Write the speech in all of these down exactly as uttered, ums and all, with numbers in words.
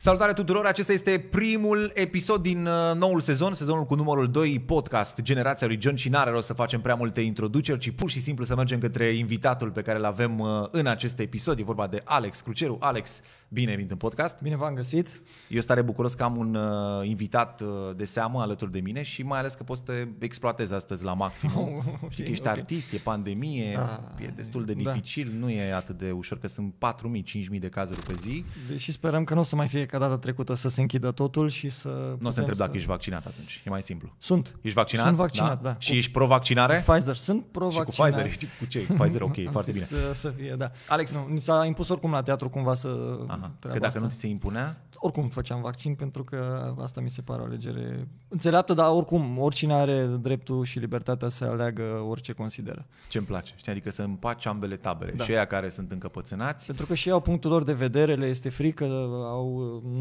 Salutare tuturor, acesta este primul episod din uh, noul sezon, sezonul cu numărul doi, podcast Generația lui John, și n-are rost să facem prea multe introduceri, ci pur și simplu să mergem către invitatul pe care îl avem uh, în acest episod. E vorba de Alex Cruceru. Alex, bine venit în podcast. Bine v-am găsit. Eu sunt tare bucuros că am un uh, invitat uh, de seamă alături de mine și mai ales că poți să te exploatezi astăzi la maxim. Oh, Știi că ești okay. artist, e pandemie, da, e destul de dificil, da. Nu e atât de ușor, că sunt patru mii, cinci mii de cazuri pe zi. Și sperăm că nu o să mai fie ca data trecută să se închidă totul și să... Nu o să întreb să... dacă ești vaccinat atunci, e mai simplu. Sunt. Ești vaccinat? Sunt vaccinat, da. da. Și ești pro-vaccinare? Pfizer, sunt pro-vaccinare. Și cu Pfizer, cu ce? Pfizer, ok, foarte bine. Să, să fie, da. Alex. Nu, ni s-a impus oricum la teatru cumva să... Aha, că dacă asta. nu ți se impunea? Oricum făceam vaccin, pentru că asta mi se pare o alegere înțeleaptă, dar oricum, oricine are dreptul și libertatea să aleagă orice consideră. Ce-mi place, știi? Adică să împaci ambele tabere, da. Și aia care sunt încăpățânați. Pentru că și ei au punctul lor de vedere, le este frică, au,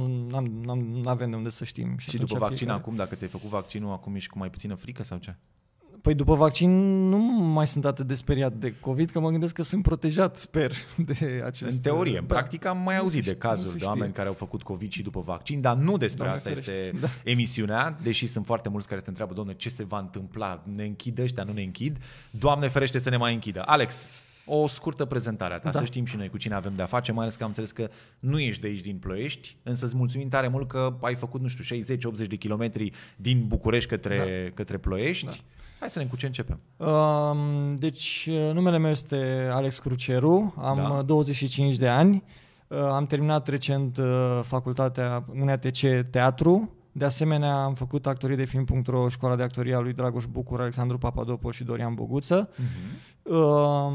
nu avem de unde să știm. Și, și după vaccin fiecare... acum, dacă ți-ai făcut vaccinul, acum ești cu mai puțină frică sau ce? Păi după vaccin nu mai sunt atât de speriat de COVID, că mă gândesc că sunt protejat, sper, de acest... În teorie, în da. practic am mai auzit de cazuri de oameni care au făcut COVID și după vaccin, dar nu despre Doamne asta ferește. Este da. emisiunea, deși sunt foarte mulți care se întreabă, Doamne, ce se va întâmpla? Ne închid ăștia, nu ne închid? Doamne ferește să ne mai închidă. Alex, o scurtă prezentare a ta, da. Să știm și noi cu cine avem de-a face, mai ales că am înțeles că nu ești de aici din Ploiești, însă îți mulțumim tare mult că ai făcut, nu știu, șaizeci optzeci de kilometri din București către, da. către Ploiești. Da. Hai să ne cu ce începem. Um, deci, numele meu este Alex Cruceru, am da. douăzeci și cinci de ani, uh, am terminat recent uh, facultatea U N A T C Teatru. De asemenea, am făcut actorie de film punct ro, școala de actorie a lui Dragoș Bucur, Alexandru Papadopoulos și Dorian Boguță. Uh-huh. Uh,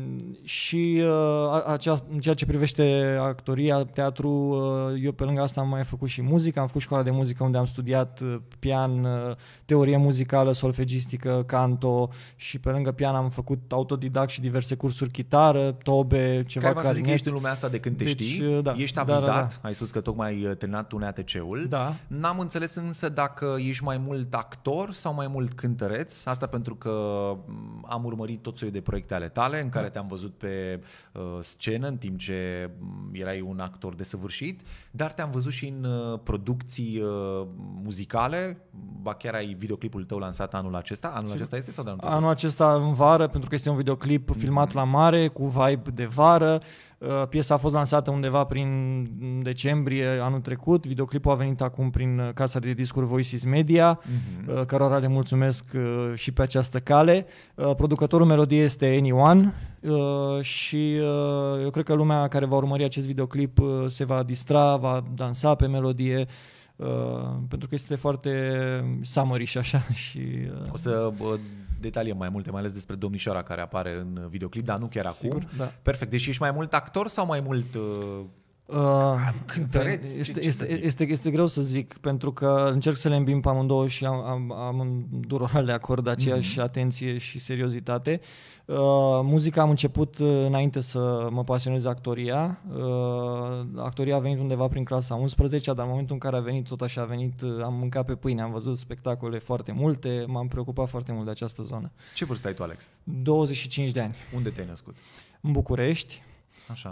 și uh, acea, în ceea ce privește actoria, teatru, uh, eu pe lângă asta am mai făcut și muzică. Am făcut școala de muzică unde am studiat uh, pian, uh, teorie muzicală, solfegistică, canto, și pe lângă pian am făcut autodidact și diverse cursuri, chitară, tobe, ceva clarinet. Să zic, ești în lumea asta de când te deci, știi, da, ești da, avizat, da, da. Ai spus că tocmai ai terminat U N A T C-ul. Da. N-am înțeles însă dacă ești mai mult actor sau mai mult cântăreț. Asta pentru că am urmărit tot soiul de proiecte ale tale în care te-am văzut pe uh, scenă în timp ce erai un actor desăvârșit, dar te-am văzut și în uh, producții uh, muzicale. Ba chiar ai videoclipul tău lansat anul acesta. Anul Sigur. acesta este sau de anul trecut? Anul acesta în vară, pentru că este un videoclip mm-hmm. filmat la mare, cu vibe de vară. Uh, piesa a fost lansată undeva prin decembrie anul trecut. Videoclipul a venit acum prin casa de discuri Voices Media, mm-hmm. uh, cărora le mulțumesc uh, și pe această cale. Uh, producătorul melodiei este Anyone uh, și uh, eu cred că lumea care va urmări acest videoclip uh, se va distra, va dansa pe melodie. Uh, pentru că este foarte summery și așa. Și, uh... O să uh, detaliem mai multe, mai ales despre domnișoara care apare în videoclip, dar nu chiar Sigur, acum. Da. Perfect. Deci ești mai mult actor sau mai mult uh, uh, cântăreț? Este, ce, ce este, este, este greu să zic, pentru că încerc să le îmbin pe amândouă și am, am, amândurora le acord aceeași mm-hmm. atenție și seriozitate. Uh, muzica am început înainte să mă pasionez actoria. Uh, actoria a venit undeva prin clasa a unsprezecea, dar în momentul în care a venit, tot așa a venit, am mâncat pe pâine, am văzut spectacole foarte multe, m-am preocupat foarte mult de această zonă. Ce vârstă ai tu, Alex? douăzeci și cinci de ani. Unde te-ai născut? În București. Așa.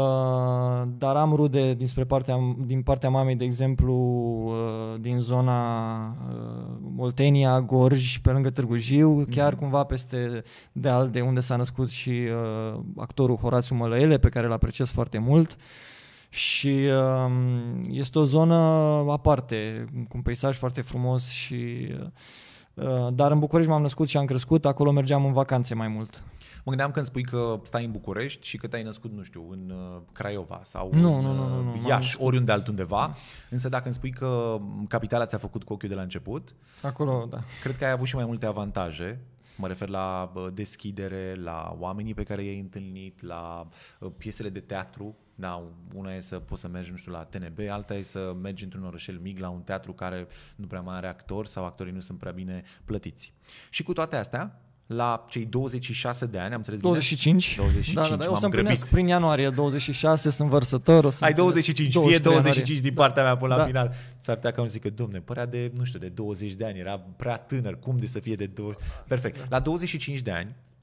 Uh, dar am rude dinspre partea, din partea mamei, de exemplu, uh, din zona uh, Oltenia, Gorj, pe lângă Târgu Jiu, mm-hmm. chiar cumva peste deal de unde s-a născut și uh, actorul Horațiu Mălăele, pe care îl apreciez foarte mult. Și uh, este o zonă aparte, cu un peisaj foarte frumos și... Uh, dar în București m-am născut și am crescut, acolo mergeam în vacanțe mai mult. Mă gândeam când spui că stai în București și că te-ai născut, nu știu, în uh, Craiova sau nu, în nu, nu, nu, nu, Iași, oriunde altundeva. Însă dacă îmi spui că capitala ți-a făcut cu ochiul de la început, acolo, da. Cred că ai avut și mai multe avantaje. Mă refer la deschidere, la oamenii pe care i-ai întâlnit, la piesele de teatru. Da, una e să poți să mergi, nu știu, la T N B, alta e să mergi într-un orășel mic la un teatru care nu prea mai are actori sau actorii nu sunt prea bine plătiți. Și cu toate astea, la cei douăzeci și șase de ani, am înțeles douăzeci și cinci. douăzeci și cinci, da, da, da, o să grăbit. prin ianuarie douăzeci și șase, sunt vărsător. O să ai douăzeci și cinci, fie douăzeci și cinci din partea mea până da. la final. S-ar putea că îmi zică, domne, părea de, nu știu, de douăzeci de ani, era prea tânăr, cum de să fie de douăzeci? Perfect. La douăzeci și cinci de ani,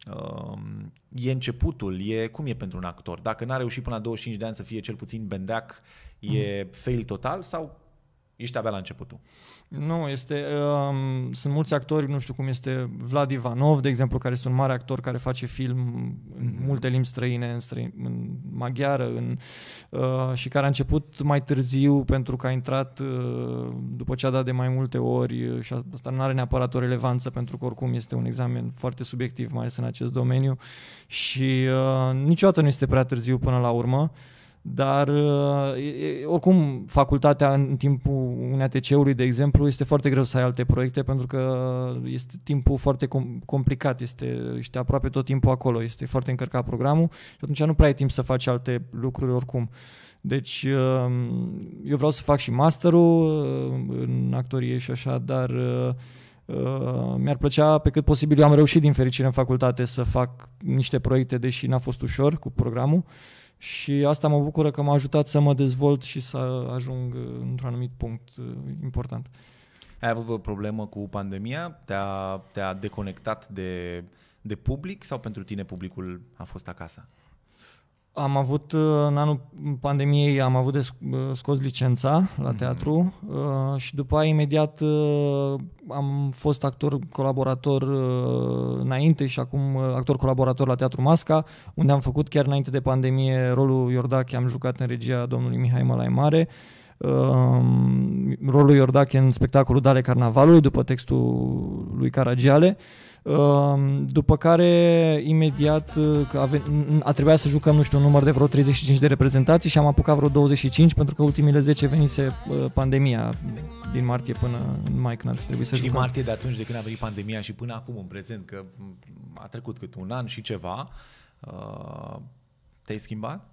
uh, e începutul, e cum e pentru un actor? Dacă n-a reușit până la douăzeci și cinci de ani să fie cel puțin bendeac, e mm. fail total sau ești abia la începutul? Nu, este, um, sunt mulți actori, nu știu cum este Vlad Ivanov, de exemplu, care este un mare actor care face film în mm-hmm. multe limbi străine, în, străin, în maghiară, în, uh, și care a început mai târziu pentru că a intrat uh, după ce a dat de mai multe ori și asta nu are neapărat o relevanță pentru că oricum este un examen foarte subiectiv, mai ales în acest domeniu și uh, niciodată nu este prea târziu până la urmă. Dar e, oricum facultatea în timpul unei A T C-ului, de exemplu, este foarte greu să ai alte proiecte pentru că este timpul foarte com- complicat, este, ești aproape tot timpul acolo, este foarte încărcat programul și atunci nu prea ai timp să faci alte lucruri oricum. Deci eu vreau să fac și masterul în actorie și așa, dar mi-ar plăcea pe cât posibil, eu am reușit din fericire în facultate să fac niște proiecte, deși n-a fost ușor cu programul. Și asta mă bucură că m-a ajutat să mă dezvolt și să ajung într-un anumit punct important. Ai avut o problemă cu pandemia? Te-a, te-a deconectat de, de public sau pentru tine publicul a fost acasă? Am avut, în anul pandemiei, am avut de scos licența la teatru mm-hmm. și după aia imediat am fost actor colaborator înainte și acum actor colaborator la Teatru Masca, unde am făcut chiar înainte de pandemie rolul Iordache, am jucat în regia domnului Mihai Mălai Mare, rolul Iordache în spectacolul Dale Carnavalului, după textul lui Caragiale. După care, imediat, a, a trebuit să jucăm, nu știu, un număr de vreo treizeci și cinci de reprezentații și am apucat vreo douăzeci și cinci pentru că ultimile zece venise pandemia din martie până în mai când ar trebui să și jucăm. Și martie de atunci, de când a venit pandemia și până acum, în prezent, că a trecut cât un an și ceva, te-ai schimbat?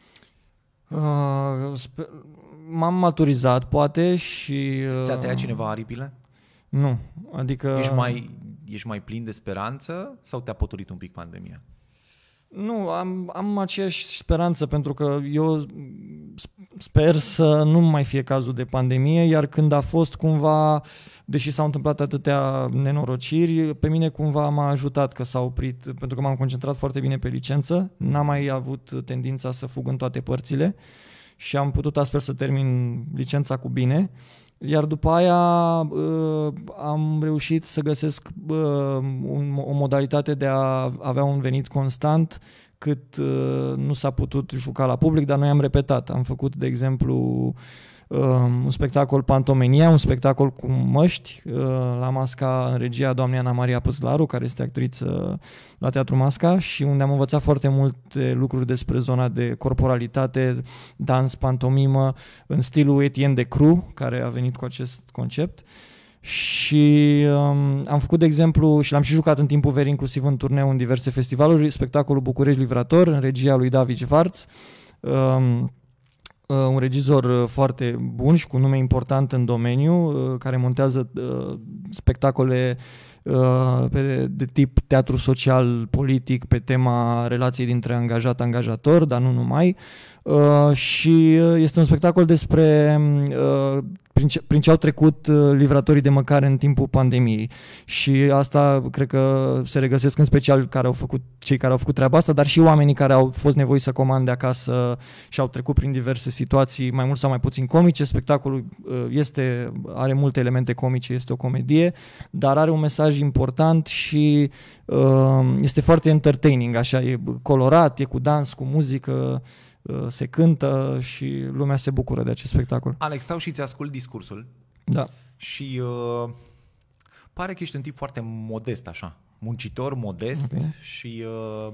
Uh, m-am maturizat, poate, și... Uh, ți-a tăiat cineva aripile? Nu, adică... Ești mai, ești mai plin de speranță sau te-a potolit un pic pandemia? Nu, am, am aceeași speranță pentru că eu sper să nu mai fie cazul de pandemie, iar când a fost cumva, deși s-au întâmplat atâtea nenorociri, pe mine cumva m-a ajutat că s-a oprit, pentru că m-am concentrat foarte bine pe licență, n-am mai avut tendința să fug în toate părțile și am putut astfel să termin licența cu bine. Iar după aia uh, am reușit să găsesc uh, un, o modalitate de a avea un venit constant cât uh, nu s-a putut juca la public, dar noi am repetat. Am făcut, de exemplu, uh, un spectacol Pantomenia, un spectacol cu măști uh, la Masca în regia doamnei Ana Maria Păslaru, care este actriță la Teatru Masca și unde am învățat foarte multe lucruri despre zona de corporalitate, dans, pantomimă, în stilul Etienne de Cru, care a venit cu acest concept. Și um, am făcut, de exemplu, și l-am și jucat în timpul verii, inclusiv în turneu în diverse festivaluri, spectacolul București Livrator, în regia lui David Schwarz, um, un regizor foarte bun și cu nume important în domeniu, care montează uh, spectacole Pe, de tip teatru social, politic, pe tema relației dintre angajat-angajator, dar nu numai. Și este un spectacol despre prin ce, prin ce au trecut livratorii de măcare în timpul pandemiei. Și asta cred că se regăsesc în special care au făcut, cei care au făcut treaba asta, dar și oamenii care au fost nevoiți să comande acasă și au trecut prin diverse situații, mai mult sau mai puțin comice. Spectacolul este, are multe elemente comice, este o comedie, dar are un mesaj important și uh, este foarte entertaining, așa, e colorat, e cu dans, cu muzică, uh, se cântă și lumea se bucură de acest spectacol. Alex, stau și ți ascult discursul. Da. Și uh, pare că ești un tip foarte modest, așa, muncitor, modest, okay. Și uh,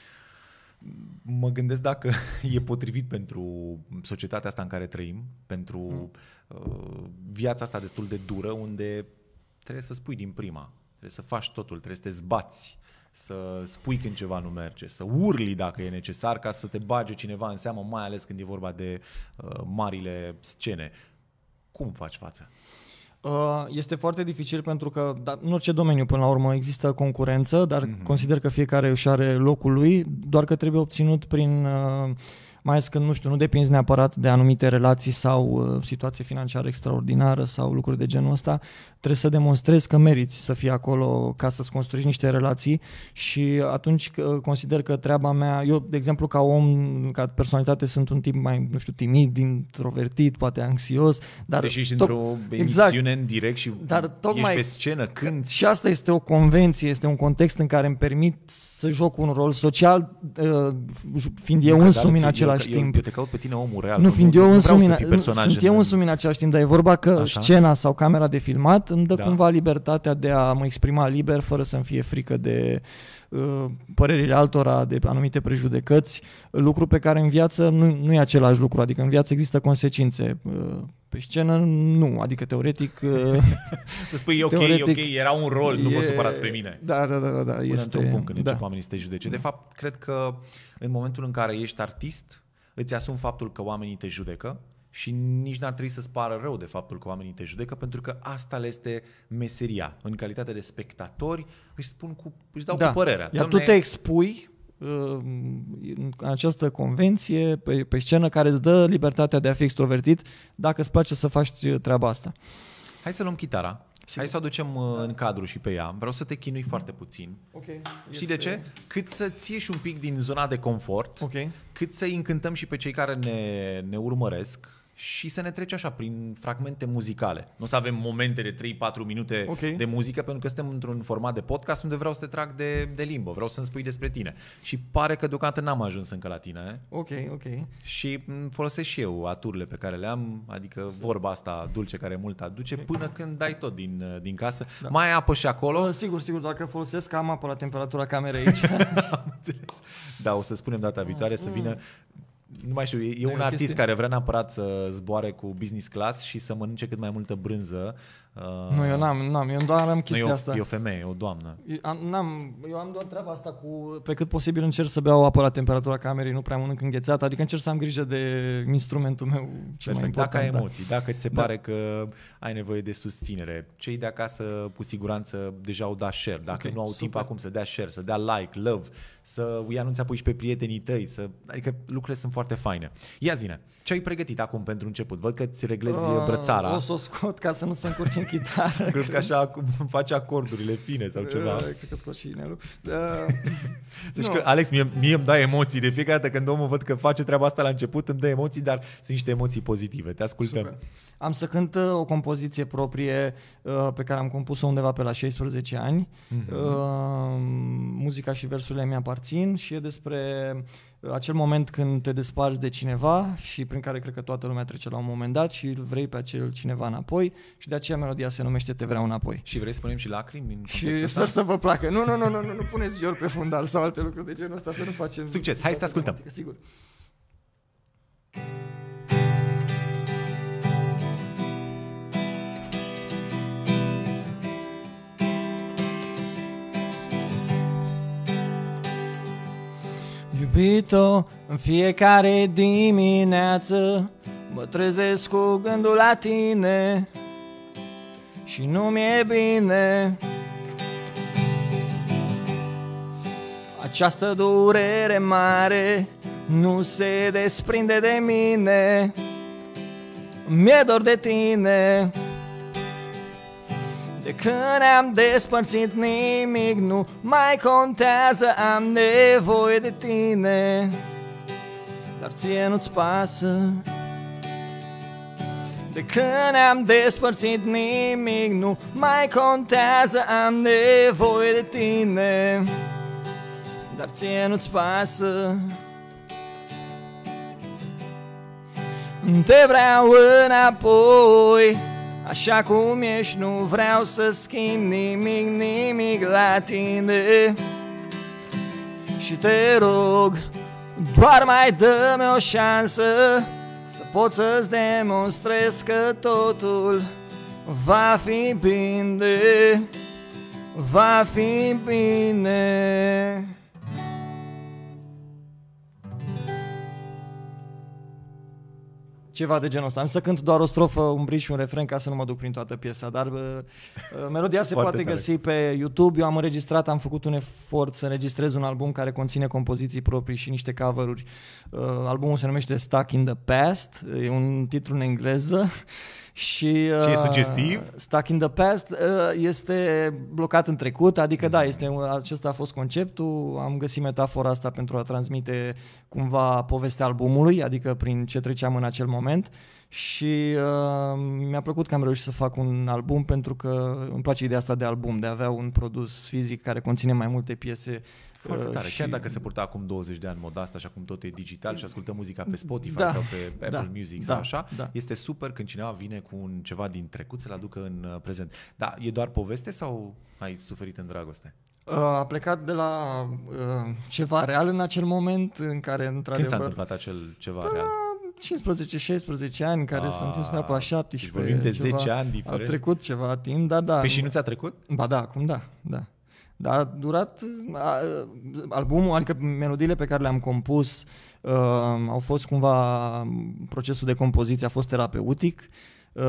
mă gândesc dacă e potrivit pentru societatea asta în care trăim, pentru mm. uh, viața asta destul de dură, unde trebuie să spui din prima, trebuie să faci totul, trebuie să te zbați, să spui când ceva nu merge, să urli dacă e necesar ca să te bage cineva în seamă, mai ales când e vorba de uh, marile scene. Cum faci față? Uh, este foarte dificil pentru că da, în orice domeniu până la urmă există concurență, dar mm-hmm. consider că fiecare își are locul lui, doar că trebuie obținut prin uh, mai ales când, nu știu, nu depinzi neapărat de anumite relații sau uh, situație financiară extraordinară sau lucruri de genul ăsta, trebuie să demonstrezi că meriți să fii acolo ca să-ți construiești niște relații și atunci uh, consider că treaba mea, eu, de exemplu, ca om, ca personalitate, sunt un tip mai, nu știu, timid, introvertit, poate anxios, dar... Deși ești într-o emisiune exact, în direct și dar tocmai, ești pe scenă, când... Și asta este o convenție, este un context în care îmi permit să joc un rol social, uh, fiind eu însumi în același eu, timp. Eu te caut pe tine omul real. Nu, fiind nu, eu nu însumi, sunt eu însumi în același timp, dar e vorba că Așa. scena sau camera de filmat îmi dă da. cumva libertatea de a mă exprima liber, fără să-mi fie frică de uh, părerile altora, de anumite prejudecăți, lucru pe care în viață nu, nu e același lucru, adică în viață există consecințe. Uh, pe scenă nu, adică teoretic... Uh, să spui ok, teoretic, ok, era un rol, nu e, vă supărați pe mine. Da, da, da, da. Până este, într-un punct când da. încep oamenii să te judece. De fapt, cred că în momentul în care ești artist, îți asumi faptul că oamenii te judecă și nici n-ar trebui să-ți pară rău de faptul că oamenii te judecă, pentru că asta le este meseria. În calitate de spectatori își spun cu, își dau da. cu părerea. Iar Doamne... tu te expui uh, în această convenție pe, pe scenă care îți dă libertatea de a fi extrovertit dacă îți place să faci treaba asta. Hai să luăm chitara. Sigur. Hai să o aducem da. în cadru și pe ea. Vreau să te chinui foarte puțin. Okay. Știi este... de ce? Cât să-ți ieși un pic din zona de confort, okay. cât să-i încântăm și pe cei care ne, ne urmăresc și să ne treci așa prin fragmente muzicale. Nu o să avem momente de trei patru minute okay. de muzică, pentru că suntem într-un format de podcast unde vreau să te trag de, de limbă, vreau să-mi spui despre tine. Și pare că deocamdată n-am ajuns încă la tine. Ok, ok. Și folosesc și eu aturile pe care le am, adică vorba asta dulce care mult aduce, okay. până când dai tot din, din casă. Da. Mai ai apă și acolo? Uh, sigur, sigur, dacă folosesc am apă la temperatura camerei aici. Am înțeles. Da, o să spunem data viitoare mm. să vină. Nu mai știu, e, e un o artist chestie. care vrea neapărat să zboare cu business class și să mănânce cât mai multă brânză. Uh, nu, eu n-am, n-am, eu doar am chestia nu, e o, asta. E o femeie, e o doamnă. Eu am, n-am, eu am doar treaba asta cu, pe cât posibil încerc să beau apă la temperatura camerei, nu prea mănânc înghețată, adică încerc să am grijă de instrumentul meu cel mai important. Dacă ai da. emoții, dacă ți se da. pare că ai nevoie de susținere, cei de acasă cu siguranță deja au dat share, dacă okay, nu au super. timp acum să dea share, să dea like, love, să îi anunți apoi și pe prietenii tăi, să, adică lucrurile sunt foarte faine. Ia zi-ne, ce ai pregătit acum pentru început? Văd că îți reglezi uh, brățara. O să o scot ca să nu se încurci în chitară. Cred că așa faci acordurile fine sau ceva. Uh, cred că scot și inelul. Uh, Zici că, Alex, mie, mie îmi dai emoții. De fiecare dată când omul văd că face treaba asta la început, îmi dă emoții, dar sunt niște emoții pozitive. Te ascultăm. Super. Am să cânt o compoziție proprie uh, pe care am compus-o undeva pe la șaisprezece ani. Uh-huh. Uh, muzica și versurile mi aparțin și e despre acel moment când te desparți de cineva și prin care cred că toată lumea trece la un moment dat și îl vrei pe acel cineva înapoi și de aceea melodia se numește Te vreau înapoi. Și vrei să punem și lacrimi în și sper să vă placă. Nu, nu, nu, nu, nu, nu puneți Gior pe fundal sau alte lucruri de genul ăsta, să nu facem... Succes, hai să te ascultăm. Sigur. Iubito, în fiecare dimineață mă trezesc cu gândul la tine și nu mi-e bine. Această durere mare nu se desprinde de mine. Mi-e dor de tine. De când ne-am despărțit nimic nu mai contează, am nevoie de tine, dar ție nu-ți pasă. De când ne-am despărțit nimic nu mai contează, am nevoie de tine, dar ție nu-ți pasă. Te vreau înapoi, așa cum ești, nu vreau să schimb nimic, nimic la tine. Și te rog, doar mai dă-mi o șansă să pot să-ți demonstrez că totul va fi bine, va fi bine. Ceva de genul ăsta. Am să cânt doar o strofă, un bridge și un refren ca să nu mă duc prin toată piesa, dar uh, melodia se poate tare. Găsi pe YouTube. Eu am înregistrat, am făcut un efort să înregistrez un album care conține compoziții proprii și niște cover-uri. Uh, albumul se numește Stuck in the Past, e un titlu în engleză. Și, uh, și e sugestiv? Stuck in the Past uh, este blocat în trecut, adică mm. da, este, acesta a fost conceptul, am găsit metafora asta pentru a transmite cumva povestea albumului, adică prin ce treceam în acel moment și uh, mi-a plăcut că am reușit să fac un album pentru că îmi place ideea asta de album, de a avea un produs fizic care conține mai multe piese. Foarte tare, și... chiar dacă se purta acum douăzeci de ani moda asta și acum tot e digital și ascultăm muzica pe Spotify da, sau pe Apple da, Music da, sau așa, da. Este super când cineva vine cu un ceva din trecut să-l aducă în uh, prezent. Dar e doar poveste sau ai suferit în dragoste? Uh, a plecat de la uh, ceva real în acel moment în care într-adevăr... Când s-a întâmplat acel ceva real? cincisprezece șaisprezece ani care a, s-a întins până la șaptesprezece. Deci vorbim de ceva, zece ani diferență. A trecut ceva timp, dar da. Pe și nu ți-a trecut? Ba da, acum da, da. Dar a durat a, albumul, adică melodiile pe care le-am compus uh, au fost cumva, procesul de compoziție a fost terapeutic. Uh,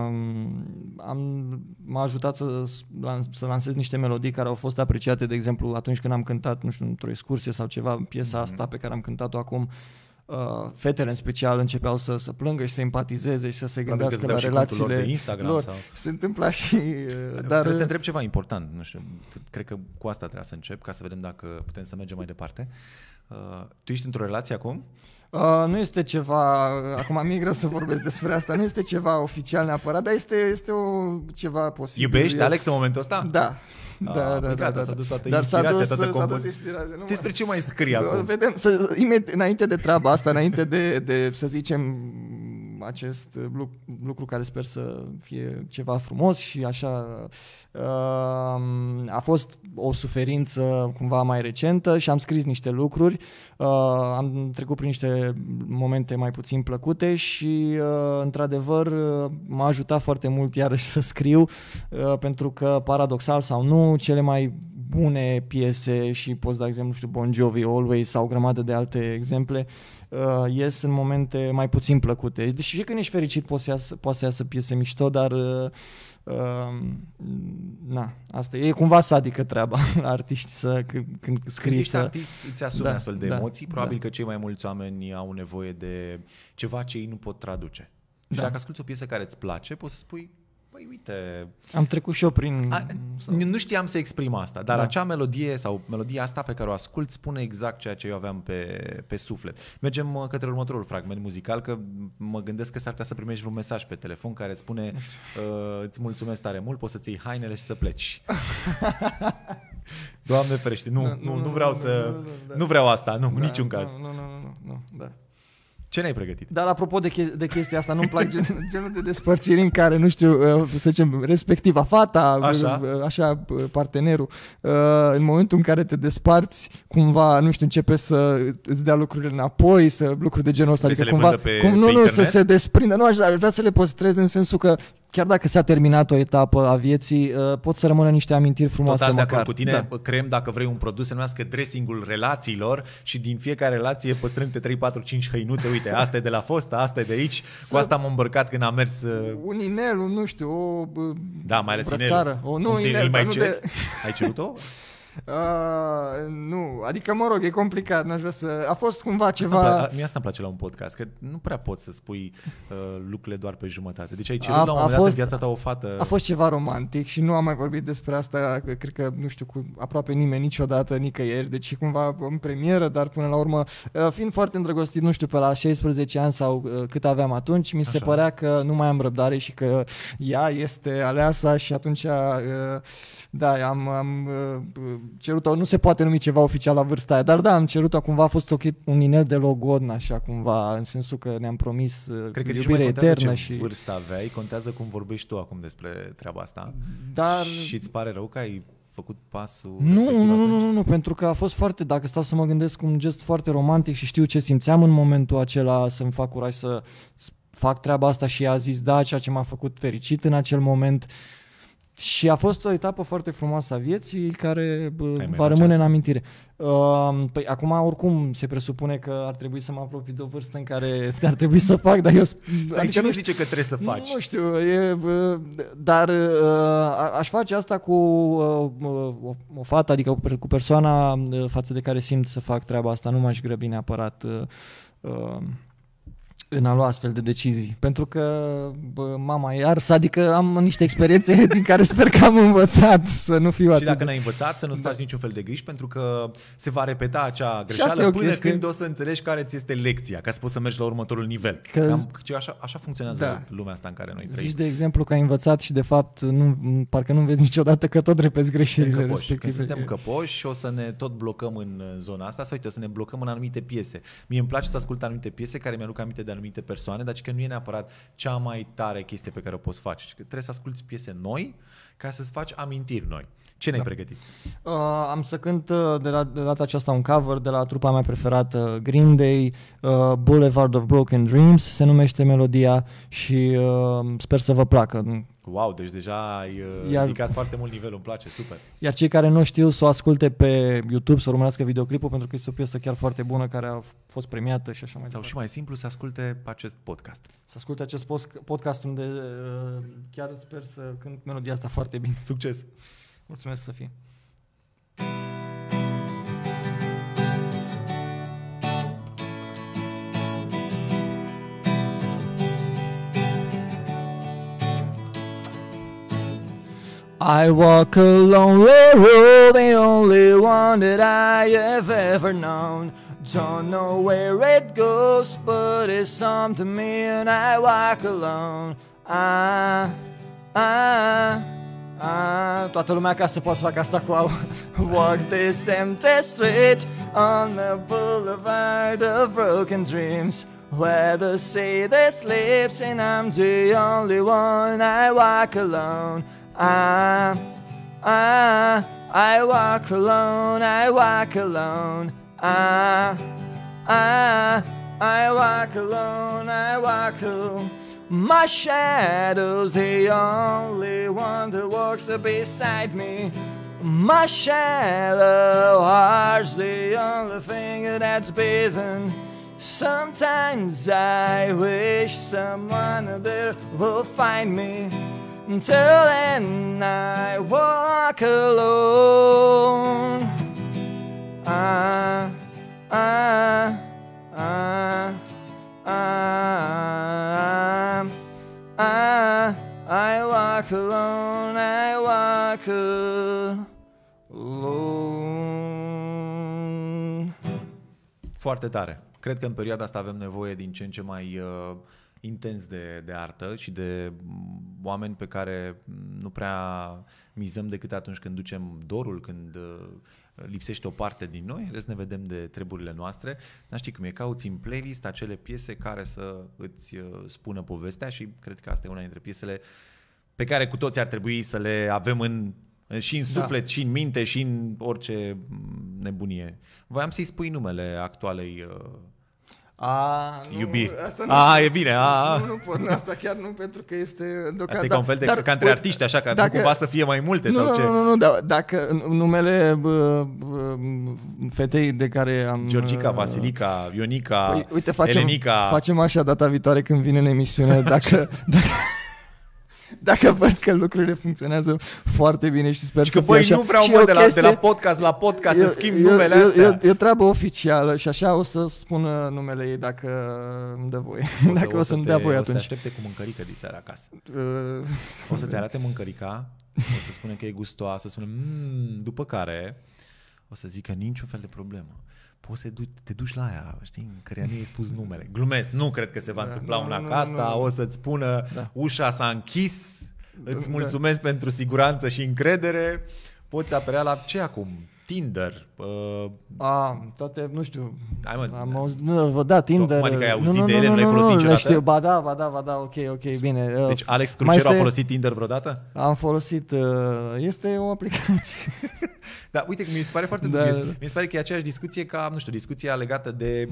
am, m-a ajutat să, să lansez niște melodii care au fost apreciate, de exemplu, atunci când am cântat, nu știu, într-o excursie sau ceva, piesa mm-hmm. asta pe care am cântat-o acum. Uh, fetele în special începeau să, să plângă și să empatizeze și să se gândească la relațiile lor de Instagram lor. Sau... Se întâmplă și... Uh, dar... Trebuie să te întreb ceva important, nu știu, cred că cu asta trebuie să încep ca să vedem dacă putem să mergem mai departe. Uh, tu ești într-o relație acum? Uh, nu este ceva, acum mi-e greu să vorbesc despre asta, nu este ceva oficial neapărat, dar este, este o, ceva posibil. Iubești, Alex, în momentul ăsta? Da. Da, ah, da, da, da, s-a dus toată dar inspirația, s-a dus, toată s-a dus inspirația. Nu despre ce mai scrii acum? Vedem, să, înainte de treaba asta, înainte de, de, să zicem, acest lucru care sper să fie ceva frumos și așa, a fost o suferință cumva mai recentă și am scris niște lucruri, am trecut prin niște momente mai puțin plăcute și într-adevăr m-a ajutat foarte mult iarăși să scriu, pentru că paradoxal sau nu, cele mai bune piese și poți da exemplu, știu, Bon Jovi, Always sau o grămadă de alte exemple, uh, ies în momente mai puțin plăcute. Deși când ești fericit poți să iasă, poate să iasă piese mișto, dar uh, uh, na, asta e cumva sadică treaba la artiști să când, când scrii. Când ești să... artist, îți asumi da, astfel de da, emoții, probabil da. că cei mai mulți oameni au nevoie de ceva ce ei nu pot traduce. Și da. Dacă asculti o piesă care îți place, poți să spui păi uite... Am trecut și eu prin... A, sau... Nu știam să exprim asta, dar da. Acea melodie sau melodia asta pe care o ascult spune exact ceea ce eu aveam pe, pe suflet. Mergem către următorul fragment muzical, că mă gândesc că s-ar putea să primești vreun mesaj pe telefon care îți spune uh, îți mulțumesc tare mult, poți să-ți iei hainele și să pleci. Doamne ferește, nu, nu, nu, nu vreau nu, să... Nu, nu, nu, nu vreau asta, nu, în da, niciun caz. Nu, nu, nu, nu, nu, da. Ce ne-ai pregătit? Dar apropo de, che- de chestia asta, nu-mi plac gen- genul de despărțiri în care, nu știu, să zicem, respectiva fata, așa, așa partenerul, în momentul în care te desparți, cumva, nu știu, începe să îți dea lucrurile înapoi, să lucruri de genul ăsta. Vrei adică să cumva, le pe, cum, pe nu, nu, internet? să se desprindă. Nu, aș vrea să le păstrez în sensul că chiar dacă s-a terminat o etapă a vieții, pot să rămână niște amintiri frumoase. Total de măcar. acord cu tine, da. Creăm, dacă vrei, un produs, se numească dressingul relațiilor și din fiecare relație păstrăm te trei, patru, cinci hăinuțe. Uite, asta e de la fosta, asta e de aici. Să... Cu asta am îmbrăcat când am mers... Uh... Un inel, nu știu, o da, mai ales brățară. O, nu, inel, inel mai nu cer? de... Ai cerut-o? Uh, nu, adică mă rog, e complicat, n-aș vrea să... A fost cumva ceva... Asta mie asta îmi place la un podcast, că nu prea poți să spui uh, lucrurile doar pe jumătate. Deci ai cerut a, la un moment dat în viața ta o fată... A fost ceva romantic și nu am mai vorbit despre asta, cred că, nu știu, cu aproape nimeni niciodată, nicăieri, deci cumva în premieră, dar până la urmă, uh, fiind foarte îndrăgostit, nu știu, pe la șaisprezece ani sau uh, cât aveam atunci, mi se Așa. părea că nu mai am răbdare și că ea este aleasa și atunci, uh, da, am... am uh, cerut-o, nu se poate numi ceva oficial la vârsta aia, dar da, am cerut-o, cumva a fost un inel de logodnă, așa cumva, în sensul că ne-am promis Cred că iubire eternă. Ce și vârstă aveai, contează cum vorbești tu acum despre treaba asta. Dar... Și îți pare rău că ai făcut pasul nu, nu, nu, nu, nu, nu, pentru că a fost foarte, dacă stau să mă gândesc, un gest foarte romantic și știu ce simțeam în momentul acela, să-mi fac curaj să fac treaba asta și ea a zis da, ceea ce m-a făcut fericit în acel moment. Și a fost o etapă foarte frumoasă a vieții care bă, va rămâne în amintire. Uh, păi acum oricum se presupune că ar trebui să mă apropii de o vârstă în care ar trebui să fac, dar eu... Adică nu zice că trebuie să faci. Nu știu, e, uh, dar uh, aș face asta cu uh, o, o fată, adică cu persoana uh, față de care simt să fac treaba asta. Nu m-aș grăbi neapărat... Uh, uh, în a lua astfel de decizii. Pentru că bă, mama iar, adică am niște experiențe din care sper că am învățat să nu fiu atât. Și dacă n-ai învățat, să nu-ți da. faci niciun fel de griji, pentru că se va repeta acea greșeală până chestie... când o să înțelegi care ți este lecția, ca să poți să mergi la următorul nivel. Că... Cam, așa, așa funcționează da. lumea asta în care noi trăim. Zici de exemplu că ai învățat și de fapt nu, parcă nu vezi niciodată că tot repezi greșelile căpoși. respective. Când suntem căpoși și o să ne tot blocăm în zona asta, sau uite, o să ne blocăm în anumite piese. Mie îmi place să ascult anumite piese care mi-aduc aminte de anumite persoane, dar că nu e neapărat cea mai tare chestie pe care o poți face. Trebuie să asculți piese noi ca să-ți faci amintiri noi. Ce ne-ai da. pregătit? Uh, am să cânt uh, de, la, de data aceasta un cover de la trupa mea preferată Green Day, uh, Boulevard of Broken Dreams se numește melodia și uh, sper să vă placă. Wow, deci deja ai uh, Iar, ridicat foarte mult nivelul, îmi place, super. Iar cei care nu știu să o asculte pe YouTube, să urmărească videoclipul, pentru că este o piesă chiar foarte bună care a fost premiată și așa mai departe. Sau și mai simplu să asculte acest podcast. Să asculte acest podcast unde uh, chiar sper să cânt melodia asta foarte bine. Succes! Mulțumesc, Sofie! I walk a lonely road, the only one that I have ever known. Don't know where it goes, but it's some to me, and I walk alone. Ah, ah, ah. Toată lumea acasă poate să facă asta cu au. Walk this empty street on the boulevard of broken dreams, where the city sleeps and I'm the only one. I walk alone. Ah, ah, I walk alone, I walk alone. Ah, ah, I walk alone, I walk alone. My shadow's the only one that walks beside me. My shadow heart's the only thing that's breathing. Sometimes I wish someone there will find me. Until then I walk alone. Ah, ah, ah, ah, ah, I walk alone, I walk alone. Foarte tare. Cred că în perioada asta avem nevoie din ce în ce mai uh, intens de, de artă și de oameni pe care nu prea mizăm decât atunci când ducem dorul, când uh, lipsește o parte din noi, rest ne vedem de treburile noastre. Dar știi cum e, cauți în playlist acele piese care să îți uh, spună povestea și cred că asta e una dintre piesele pe care cu toți ar trebui să le avem în și în suflet, da. și în minte, și în orice nebunie. Voiam să-i spui numele actualei uh, A, nu, iubiri. Asta nu, a, e bine. A, nu, nu pot, asta chiar nu, pentru că este deocamdată. Asta e ca un fel de, dar, ca între uite, artiști, așa, că dacă, nu cumva să fie mai multe nu, sau nu, ce? Nu, nu, nu, da, dacă numele bă, bă, fetei de care am... Georgica, Vasilica, Ionica, păi, uite, facem, Elenica... facem așa data viitoare când vine în emisiune, dacă... dacă Dacă văd că lucrurile funcționează foarte bine și sper și să fie așa. Și că, băi, nu vreau, mă, de la, chestie, de la podcast la podcast eu, să schimb eu, numele eu, astea. E, e o treabă oficială și așa o să spună numele ei dacă îmi dă voie. O să, dacă o, o să îmi dea voie atunci. O să te aștepte cu mâncărică diseară acasă. Uh, o să-ți arate mâncărica, o să spune că e gustoasă, să spune mmm, după care o să zică niciun fel de problemă. Poți să te duci la aia, știi, în care nu i-ai spus numele. Glumesc, nu cred că se va da, întâmpla nu, una nu, ca asta, nu, nu. O să-ți spună da. Ușa s-a închis, îți mulțumesc da. pentru siguranță și încredere, poți apărea la ce acum? Tinder? Uh... A, toate, nu știu, Hai, mă, am auzit, nu, da, Tinder. Adică ai auzit nu, de nu, ele, nu, nu le-ai folosit niciodată? Știu, ba da, ba da, ba da, ok, ok, bine. Deci Alex Cruceru a folosit Tinder vreodată? Am folosit, este o aplicație. Da, uite, mi se pare foarte da, dubios. Mi se pare că e aceeași discuție ca, nu știu, discuția legată de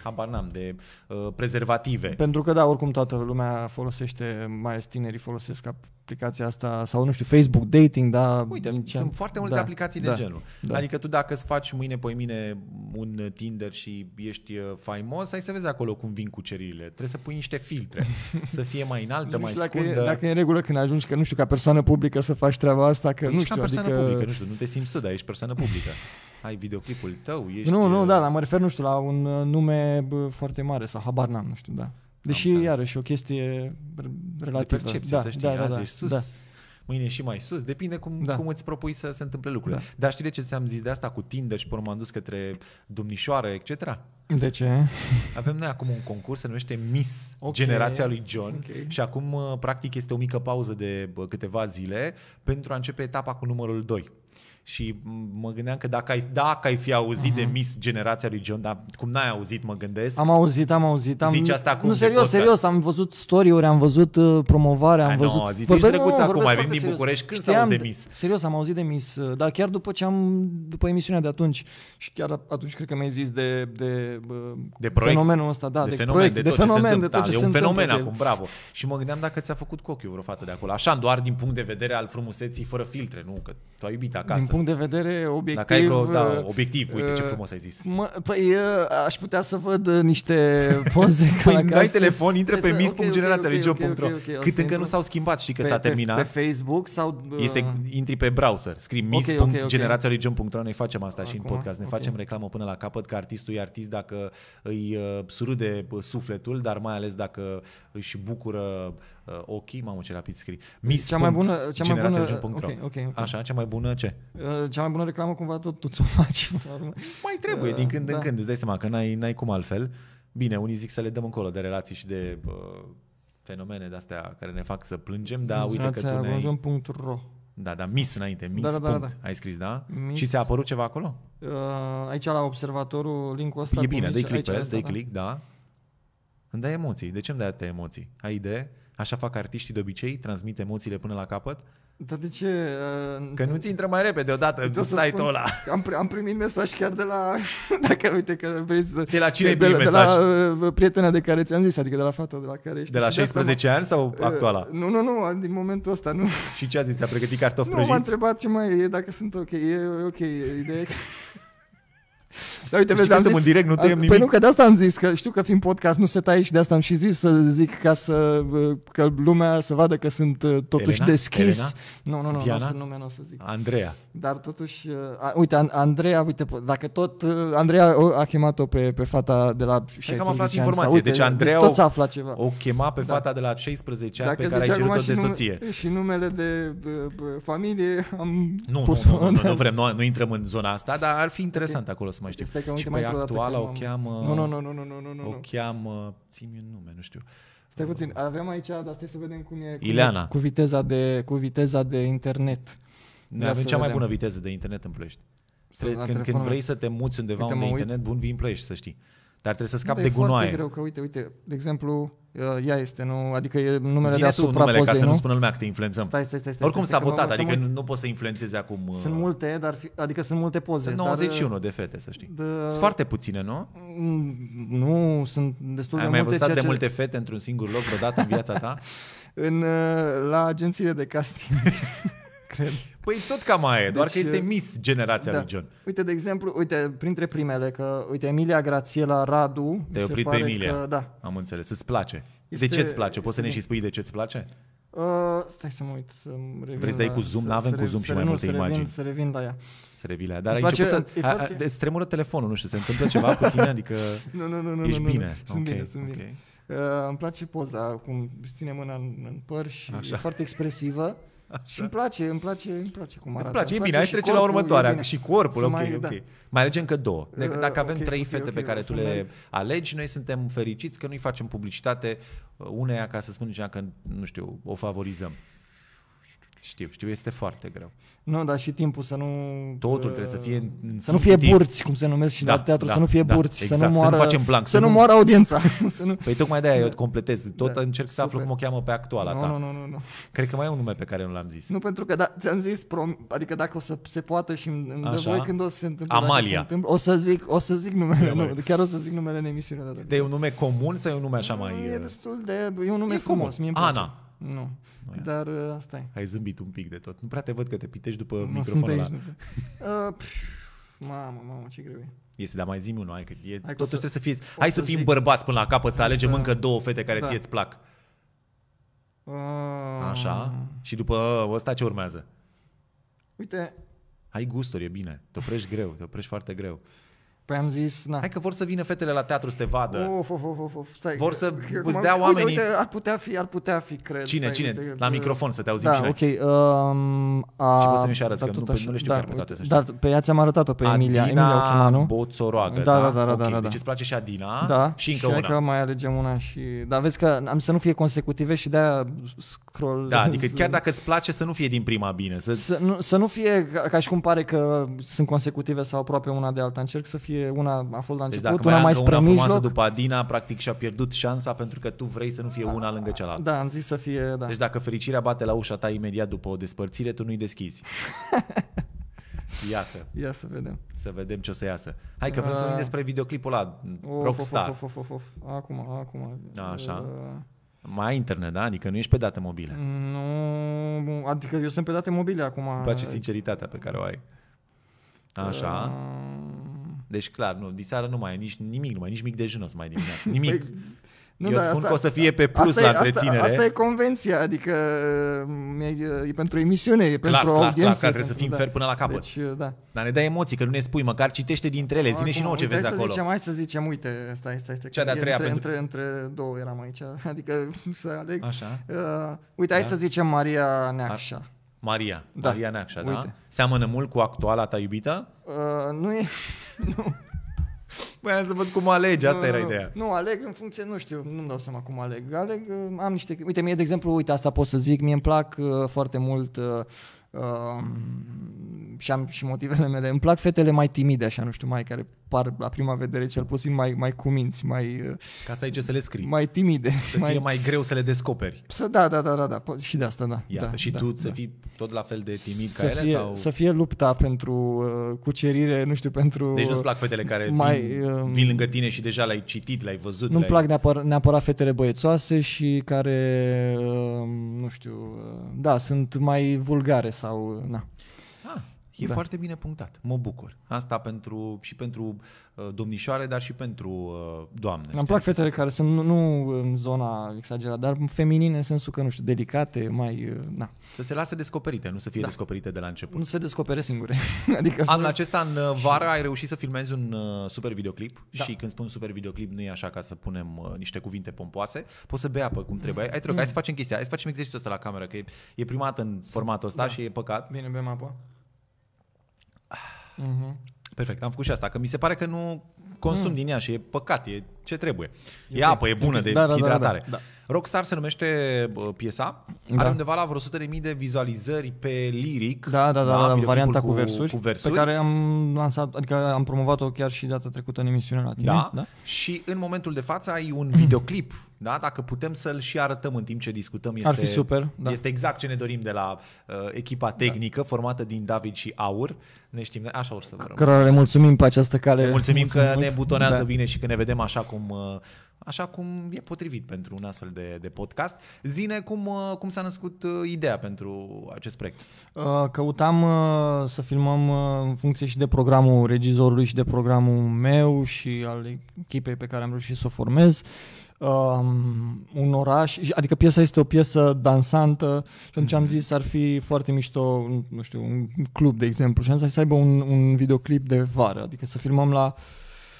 habar n-am, de uh, prezervative. Pentru că, da, oricum toată lumea folosește, mai ales tinerii folosesc aplicația asta, sau nu știu, Facebook Dating, da. Uite, sunt ce... foarte multe da, aplicații de da, genul. Da. Adică tu dacă îți faci mâine, poimine un Tinder și ești faimos, hai să vezi acolo cum vin cuceririle. Trebuie să pui niște filtre, să fie mai înaltă, mai dacă scundă. E, dacă e în regulă când ajungi, că nu știu, ca persoană publică să faci treaba asta, că ești nu știu, ca persoană adică... publică, nu știu, nu te simți tu, dar ești persoană publică. Ai videoclipul tău, ești... Nu, nu, da, dar mă refer, nu știu, la un nume bă, foarte mare sau habar n-am, nu știu, da. Deși, iarăși, o chestie relativă. De percepție, da, să știi, da, da, azi da, ești sus, da. mâine și mai sus, depinde cum, da. cum îți propui să se întâmple lucrurile. Da. Dar știi de ce ți-am zis de asta cu Tinder și pe urmă m-am dus către domnișoară, et cetera? De ce? Avem noi acum un concurs, se numește Miss okay. Generația lui John okay. și acum practic este o mică pauză de câteva zile pentru a începe etapa cu numărul doi. Și mă gândeam că dacă ai, dacă ai fi auzit uh-huh. de Miss Generația lui John, dar cum n-ai auzit, mă gândesc. Am auzit, am auzit. Am... Zici asta acum. Nu, serios, serios, am văzut story-uri, am văzut uh, promovare, am A, văzut... No, zici, ești drăguț acum, ai venit din serios. București, când Știam, s-auzi de Miss? Serios, am auzit de Miss, dar chiar după ce am, după emisiunea de atunci, și chiar atunci cred că mi-ai zis de, de, de proiect, fenomenul ăsta, da, de, de, fenomen, proiect, de, de tot fenomen, ce se de tot ce da, se e un fenomen întâmplă, acum, bravo. Și mă gândeam dacă ți-a făcut cu ochiul vreo fată de acolo, așa, doar din punct de vedere al frumuseții, fără filtre, nu, că tu ai iubit acasă. Din punct de vedere obiectiv... Dacă ai vreo, da, obiectiv, uite ce frumos ai zis. Mă, păi aș putea să văd niște poze ca păi la ai telefon, intră pe miss punct generația lui john punct ro. Cât încă nu s-au schimbat, știi că pe, s-a terminat. Pe, pe Facebook sau... Este, intri pe browser, scrii miss punct generația lui john punct ro, noi facem asta acum, și în podcast, ne okay. facem reclamă până la capăt, că artistul e artist dacă îi uh, surude sufletul, uh, dar mai ales dacă își bucură uh, ochii, mamă ce rapid scrii. miss cea mai bună, cea mai bună, okay, okay, okay. Așa, cea mai bună ce? Uh, cea mai bună reclamă cumva tot tu ți-o faci. Mai trebuie, uh, din când da. în când, îți dai seama că n-ai, n-ai cum altfel. Bine, unii zic să le dăm încolo de relații și de uh, fenomene de-astea care ne fac să plângem, dar uite că tu ne-ai... john punct ro. Da, da, Miss înainte, Miss. Da, da, da, da. Ai scris, da? Miss... Și ți-a apărut ceva acolo? Uh, aici la observatorul, linkul ăsta. E bine, dai click pe el, dai da. click, da. Îmi dai emoții. De ce îmi dai atâtea emoții? Ai idee? Așa fac artiștii de obicei, transmit emoțiile până la capăt? Dar de ce? Uh, că nu ți intră mai repede odată pe site-ul ăla. Am, am primit mesaj chiar de la... Dacă uite că vrei să... De la cine ai primit mesaj? De la uh, prietena de care ți-am zis, adică de la fata de la care ești. De la șaisprezece ani sau uh, actuala? Nu, nu, nu, din momentul ăsta, nu. Și ce a zis? Ți-a pregătit cartofi nu, prăjiți? Nu, m-a întrebat ce mai e, dacă sunt ok. E ok, ideea e că... Dar uite, vezi, am zis, în direct, nu tăiem nimic. Păi nu, că de asta am zis, că știu că fiind podcast nu se taie și de asta am și zis să zic ca să că lumea să vadă că sunt totuși Elena? deschis. Elena? Nu, nu, nu, Diana? nu sunt nume, nu o să zic. Andreea. Dar totuși, a, uite, Andreea, uite, dacă tot, Andreea a chemat-o pe, pe fata de la șaisprezece ani. Am aflat ani, informație, uite, deci Andreea tot s-a aflat ceva. O chema pe da. fata de la șaisprezece ani dacă pe care ai cerut-o de nume, soție. Și numele de familie am nu, pus nu, nu, nu, nu vrem, nu, nu intrăm în zona asta, dar ar fi interesant okay. acolo să mai știu. Stai că și pe actuala o cheamă... Nu, nu, nu, nu, nu, nu, nu. O cheamă... Ține un nume, nu știu. Stai puțin, avem aici, dar stai să vedem cum e, cum Ileana. E cu viteza de cu viteza de internet. Noi avem cea mai bună viteză de internet în Ploiești. Când, când vrei să te muți undeva uite, unde internet bun, vii în Ploiești, să știi. Dar trebuie să scapi de gunoaie. E foarte greu, că uite, uite, de exemplu, ea este, nu, adică e numele Zine deasupra tu numele, pozei, ca să nu? nu spună lumea că te influențăm. Stai, stai, stai, stai, Oricum stai, s-a votat, adică mult... nu poți să influențezi acum... Sunt multe, dar fi, adică sunt multe poze. Sunt nouăzeci și unu dar, de fete, să știi. De... Sunt foarte puține, nu? Nu, sunt destul Ai de mai multe. văzut de ce... multe fete într-un singur loc vreodată în viața ta? în, la agențiile de casting. Cred. Păi tot cam mai e, doar deci, că este Miss Generația da. lui John. Uite, de exemplu, uite, printre primele, că, uite, Emilia Grațiela Radu. Te-ai oprit pe Emilia, că, da. am înțeles, îți place. Este, de ce îți place? Poți să ne bine. și spui de ce îți place? Uh, stai să mă uit, să revin. Vrei să dai cu zoom? Să, N-avem să cu zoom să și mai nu, multe să imagini. Revin, să revin la ea. Să revii la ea. Dar ai place, început să... foarte... Îți tremură telefonul, nu știu, se întâmplă ceva cu tine? Adică nu, nu, nu, nu, ești nu, bine. Nu. Sunt okay, bine, sunt okay. bine. Uh, îmi place poza, cum își ține mâna în, în păr și Așa. e foarte expresivă. Așa. Și îmi place, îmi place, îmi place cum arată. Îți place, e place bine, hai trece la următoarea. Și corpul, ok, mai, ok. Da. Mai alegem încă două. Dacă avem okay, trei okay, fete okay, pe care tu le merg. alegi, noi suntem fericiți că nu-i facem publicitate uneia ca să spunem că, nu știu, o favorizăm. Știu, știu, este foarte greu. Nu, dar și timpul să nu... Totul trebuie să fie... Să nu fie burți, cum se numesc și da, la teatru, da, să nu fie da, burți, exact, să nu moară, să nu facem blanc, să, să nu nu moară audiența. Să nu... Păi tocmai de-aia eu completez. Tot da, încerc să aflu super. cum o cheamă pe actuala nu, ta. Nu, nu, nu, nu. Cred că mai e un nume pe care nu l-am zis. Nu, pentru că da, ți-am zis, prom- adică dacă o să se poată și îmi dă Așa. voie când o să se întâmple, Amalia. se întâmple, o să zic, o să zic numele, Amalia. nu, chiar o să zic numele în emisiune. Da, da. De e un nume comun sau e un nume așa mai... E destul de, e un nume E frumos, comun. mie îmi place. Ana. Nu, e. dar uh, asta e. Ai zâmbit un pic de tot. Nu prea te văd că te pitești după Nu microfonul ăla. sunt aici. Uh, pf, mamă, mamă, ce greu e. Este, dar mai zi-mi unul, hai că e, Hai că totuși o să- trebuie să fie... o Hai să să fim zic. bărbați până la capăt, să alegem să- încă două fete care Da. ție îți plac. Uh, Așa? Și după ă, ăsta ce urmează? Uite, Ai gusturi, e bine. Te oprești greu, te oprești foarte greu. păi am zis, na. Hai că vor să vină fetele la teatru să te vadă. Of, of, of, of, of, stai. Vor să că- îți acum- dea uite, oamenii- Uite, ar putea fi, ar putea fi, cred. Cine, stai, cine? uite, La uh, microfon să te auzim da, și noi. ok. Um, a, Și poți să mi și arăți, da, că tot nu- așa. nu le știu da, chiar pe toate, să Da, pe ea ți-am arătat-o pe Emilia. Adina Emilia o chema, nu? Boțoroagă, Da, da? da, da, Ok, da, da, da. Deci îți place și Adina Da, și încă și hai una. că mai alegem una și... Dar vezi că am să nu fie consecutive și de-aia scroll... Da, adică chiar dacă îți place să nu fie din prima bine. Să... Să nu, să nu fie ca, ca și cum pare că sunt consecutive sau aproape una de alta. Încerc să fie una a fost la Deci început, dacă una mai mai am spre una frumoasă mijloc. după Adina, practic și-a pierdut șansa pentru că tu vrei să nu fie una lângă cealaltă. Da, am zis să fie, da. Deci dacă fericirea bate la ușa ta imediat după o despărțire, tu nu-i deschizi. Iată, Ia să vedem. să vedem ce o să iasă. Hai că vrem să vorbim despre videoclipul ăla, Of, Rockstar. Of, of, of, of. Acum, acum. Așa. Uh, Mai ai internet, da? Adică nu ești pe date mobile. nu, adică eu sunt pe date mobile acum. Îmi place sinceritatea pe care o ai. Așa. Uh, Deci clar, nu, diseară nu mai e nici nimic, nu mai e nici mic dejun o să mai ai dimineața. Nimic. Păi, nu, Eu dar spun asta- că o să fie pe plus asta la e, asta, întreținere. asta e convenția, adică e, e pentru emisiune, e clar, pentru clar, audiență. clar, clar, trebuie să pentru- fim da. fair până la capăt. Deci, da. Dar ne dai emoții, că nu ne spui, măcar citește dintre ele, zine și Acum, nouă ce uite, vezi de hai acolo. Să zicem, hai să zicem, uite, stai, stai, stai. Cea că de-a e treia între, pentru- între, între două eram aici, adică să aleg. Așa. Uh, uite, hai Da. să zicem Maria Neacșa. Maria, Da. Maria Neacșa, da? Uite. Seamănă mult cu actuala ta iubită? Uh, nu e... Băi, să văd cum alegi, asta Nu, era nu, ideea. Nu, aleg în funcție, nu știu, nu-mi dau seama cum aleg. Aleg, uh, am niște, uite, mie de exemplu, uite, asta pot să zic, mie îmi plac uh, foarte mult uh, uh, și am și motivele mele. Îmi plac fetele mai timide, așa, nu știu, mai care par la prima vedere cel puțin mai, mai cuminți, mai, uh, Ca să ai ce să le scrii. mai timide. Să fie mai greu să le descoperi. Să, da, da, da, da, da, po- și de asta, da. Iată, da, și da, tu da. să fii tot la fel de timid să ca ele? fie, Sau... să fie lupta pentru uh, cucerire, nu știu, pentru... Deci nu-ți plac fetele care mai, vin, um, vin lângă tine și deja le-ai citit, le-ai văzut? Nu-mi le-ai... plac neapărat, neapărat fetele băiețoase și care, uh, nu știu, uh, da, sunt mai vulgare sau, na. Ah, e Da. foarte bine punctat. Mă bucur. Asta pentru, și pentru uh, domnișoare, dar și pentru uh, doamne. Îmi plac fetele care sunt nu, nu în zona exagerată, dar feminine în sensul că, nu știu, delicate, mai, uh, na. Să se lasă descoperite, nu să fie Da. descoperite de la început. Nu se descopere singure. adică să Anul nu- acesta, în uh, vară, ai reușit să filmezi un uh, super videoclip Da. și când spun super videoclip nu e așa ca să punem uh, niște cuvinte pompoase, poți să bei apă cum trebuie. Hai, te rog, hai să facem chestia, hai să facem exercițiul ăsta la cameră, că e, e prima dată în formatul ăsta Da. și e păcat. Bine, bem apă. Mhm. Perfect, am făcut și asta, că mi se pare că nu consum Mm. din ea și e păcat, e ce trebuie. E, E e ok, apă, e bună ok. de Da, da, da, hidratare. da, da. Rockstar se numește uh, piesa, Da. are undeva la vreo o sută de mii de vizualizări pe Lyric. Da, da, da, da, videoclipul varianta cu versuri, cu versuri. pe care am lansat, adică am promovat-o chiar și data trecută în emisiune la tine. Da? da? Și în momentul de față ai un videoclip, da? Dacă putem să-l și arătăm în timp ce discutăm. Este, Ar fi super, da. Este exact ce ne dorim de la uh, echipa tehnică, da. formată din David și Aur. Ne știm, așa or să vă rămân. Cărora le mulțumim pe această cale. Ne mulțumim că mult. ne butonează Da. bine și că ne vedem așa cum, uh, așa cum e potrivit pentru un astfel de, de podcast. Zine cum, uh, cum s-a născut uh, ideea pentru acest proiect. Uh, Căutam uh, să filmăm uh, în funcție și de programul regizorului și de programul meu și al echipei pe care am reușit să o formez. Um, un oraș, adică piesa este o piesă dansantă și atunci am zis ar fi foarte mișto, nu știu, un club de exemplu și am zis să aibă un, un videoclip de vară, adică să filmăm la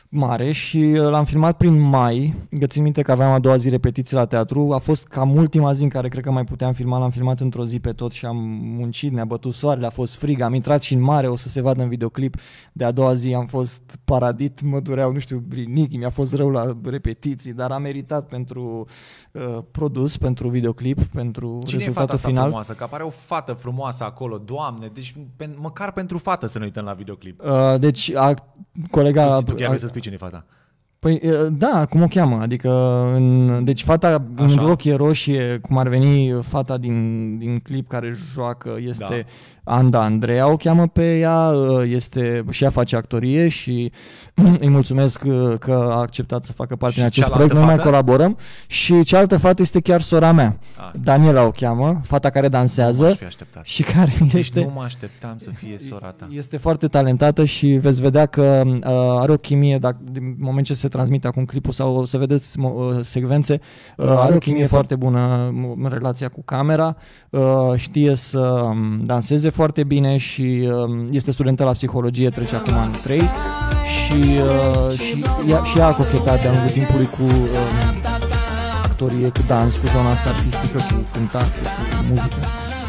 mare și l-am filmat prin mai. Țin minte că aveam a doua zi repetiții la teatru. A fost cam ultima zi în care cred că mai puteam filma. L-am filmat într-o zi pe tot și am muncit, ne-a bătut soarele, a fost frig, am intrat și în mare, o să se vadă în videoclip. De a doua zi am fost paradit, mă dureau, nu știu, brinichii, mi-a fost rău la repetiții, dar am meritat pentru uh, produs, pentru videoclip, pentru Cine rezultatul e fata final. frumoasă? Că apare o fată frumoasă acolo, Doamne, deci pe, măcar pentru fată să ne uităm la videoclip. Uh, deci a, colega... Tu, tu chiar a, vrei să spui cine e fata? Păi da, cum o cheamă? Adică, în, deci fata Așa. în rochie roșie, cum ar veni fata din, din clip care joacă, este da. Anda Andreea, o cheamă pe ea, este, și ea face actorie și îi mulțumesc că a acceptat să facă parte și din acest proiect, noi mai colaborăm. Și cealaltă fată este chiar sora mea, Asta. Daniela o cheamă, fata care dansează și care deci este... nu mă așteptam să fie sora ta. Este foarte talentată și veți vedea că uh, are o chimie, dacă, din moment ce se transmite acum clipul sau o să vedeți uh, secvențe, uh, are o chimie foarte bună în relația cu camera, uh, știe să danseze foarte bine și uh, este studentă la psihologie, trece acum în trei și, uh, și, ea, și ea a cochetat de-a lungul timpului cu uh, actorie, cu dans, cu zona asta artistică, cu cântat, cu muzică.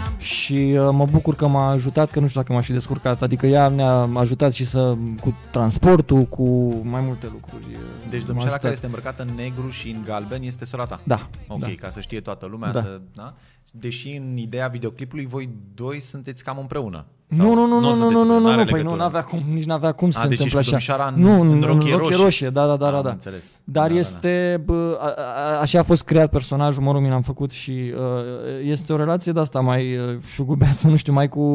Și uh, mă bucur că m-a ajutat, că nu știu dacă m-a și descurcat, adică ea ne-a ajutat și să cu transportul, cu mai multe lucruri. Deci domnișoara care este îmbrăcată în negru și în galben este sora ta? Da. Ok, da. Ca să știe toată lumea, da. să... Da? Deși în ideea videoclipului voi doi sunteți cam împreună. Nu, nu, nu, nu, nu, nu, nu, nu, păi nu, n-avea cum, nici n-avea cum să se întâmple așa. În, nu, în rochie, în rochie roșie. roșie, da, da, da, da. Înțeles. Dar da, este, da, da. Bă, a, a, așa a fost creat personajul, mă rog, mi l-am făcut și uh, este o relație de asta mai uh, șugubeață, nu știu, mai cu...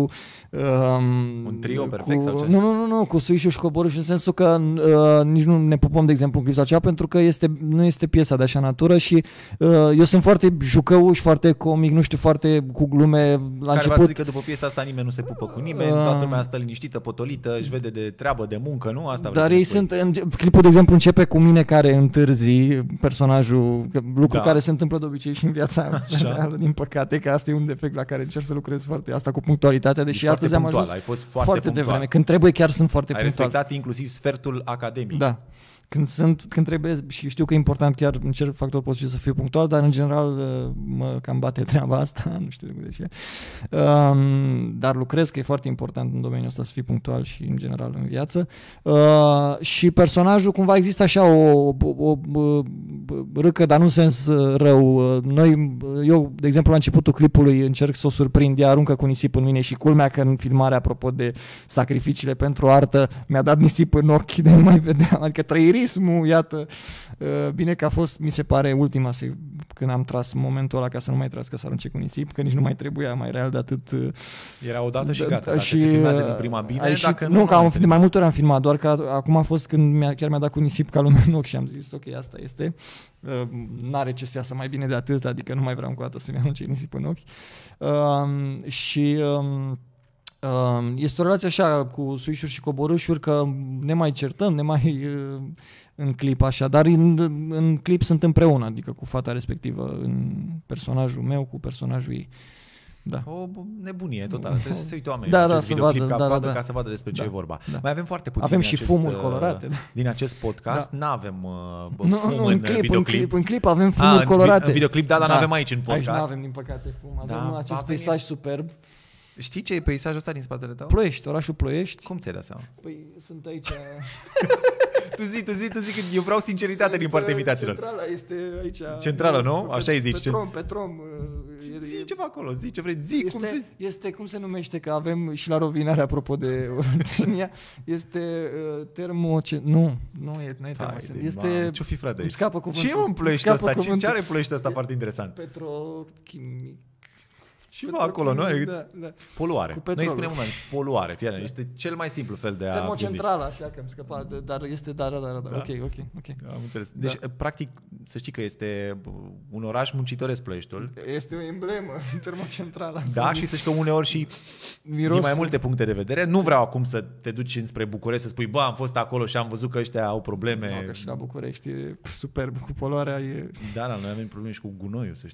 Um, un trio perfect cu, sau ce? Nu, nu, nu, nu, cu Suișu și Coboruș, în sensul că uh, nici nu ne pupăm, de exemplu, în clip sau ceva, pentru că este, nu este piesa de așa natură și uh, eu sunt foarte jucăuș, foarte comic, nu știu, foarte cu glume la Care început. va să zic că după piesa asta nimeni nu se pupă cu nimeni, uh, toată lumea stă liniștită, potolită, își vede de treabă, de muncă, nu? Asta Dar ei sunt, în, clipul, de exemplu, începe cu mine care întârzi personajul, lucru da. care se întâmplă de obicei și în viața reală, din păcate, că asta e un defect la care încerc să lucrez foarte, asta cu punctualitatea, deși Ești astăzi am ajuns ai fost foarte, foarte punctual. devreme. Când trebuie chiar sunt foarte ai punctual. Ai respectat inclusiv sfertul academic. Da. Când, sunt, când trebuie, și știu că e important, chiar încerc fac tot posibil să fiu punctual, dar în general mă cam bate treaba asta, nu știu de ce. Um, dar lucrez că e foarte important în domeniul ăsta să fii punctual și în general în viață. Uh, și personajul cumva există așa o, o, o, o râcă, dar nu în sens rău. Noi, eu, de exemplu, la începutul clipului încerc să o surprind, ea aruncă cu nisip în mine și culmea că în filmare, apropo de sacrificiile pentru artă, mi-a dat nisip în ochi de nu mai vedeam, adică trăiri iată, bine că a fost, mi se pare, ultima când am tras momentul ăla ca să nu mai trască să arunce cu nisip, că nici nu mai trebuia mai real de atât. Era odată și gata, dacă și, se filmează din prima bine, ieșit, dacă nu, nu... că am, de mai multe ori am filmat, doar că acum a fost când mi-a, chiar mi-a dat cu nisip ca lumea în ochi și am zis, ok, asta este. N-are ce să iasă mai bine de atât, adică nu mai vreau încă o dată să-mi arunce nisip în ochi. Uh, și... Uh, Este o relație așa cu suișuri și coborâșuri, că ne mai certăm, ne mai în clip așa, dar în, în clip sunt împreună, adică cu fata respectivă, în personajul meu cu personajul ei. Da. O nebunie totală, trebuie să se uite oamenii da, în da, acest videoclip vadă, ca, da, da, ca să vadă despre da, ce e vorba. Da. Mai avem foarte puțin avem din și acest, fumuri colorate. Da. Din acest podcast, da. n-avem uh, nu, fum nu, în, în clip, videoclip. În clip, în clip avem fumuri A, colorate. În videoclip, da, dar da. n-avem aici în podcast. Aici n-avem, din păcate, fum. Avem da, acest peisaj superb. Știi ce e peisajul ăsta din spatele tău? Ploiești, orașul Ploiești. Cum ți-ai dat seama? Păi sunt aici... tu zi, tu zi, tu zi, că eu vreau sinceritate sunt, din partea invitaților. Centrala este aici. Centrala, nu? Așa îi zici. Petrom, Petrom. Zi e, ceva acolo, zi ce vrei, zi, este, cum zi? Este, cum se numește, că avem și la Rovinare, apropo de Oltenia, este uh, termoce... Nu, nu e, nu e termoce. Este... Ce-o fi, frate? Scapă cuvântul. Ce îmi plăiește ăsta? Ce, ce are plăiește ăsta foarte interesant? Petrochimic. Ceva acolo, nu? Da, da. Poluare. Noi spunem una, poluare, fie, este cel mai simplu fel de a termocentrală, așa că am scăpat, dar este, da, da, da, da, da. ok, ok, ok. Am înțeles. Deci, da. practic, să știi că este un oraș muncitoresc Ploieștiul. Este o emblemă, termocentrala. Da, și să știi că uneori și din mai multe puncte de vedere. Nu vreau acum să te duci înspre București să spui, bă, am fost acolo și am văzut că ăștia au probleme. Nu, că și la București e superb, cu poluarea e... Da, da, noi avem probleme și cu gunoiul, să știi.